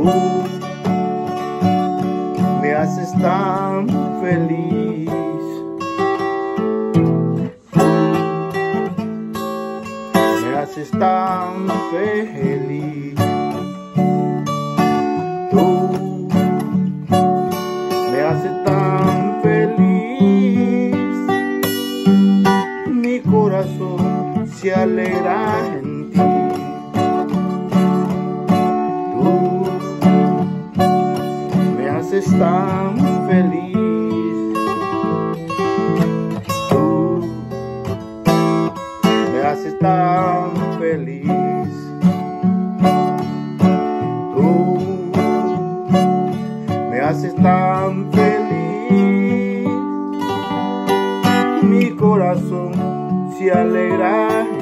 me haces tan feliz. Me haces tan feliz. Tú me haces tan feliz. Mi corazón se alegra en ti. Tú me haces tan feliz. Tú me haces tan feliz. Tú me haces tan feliz. Mi corazón se alegra.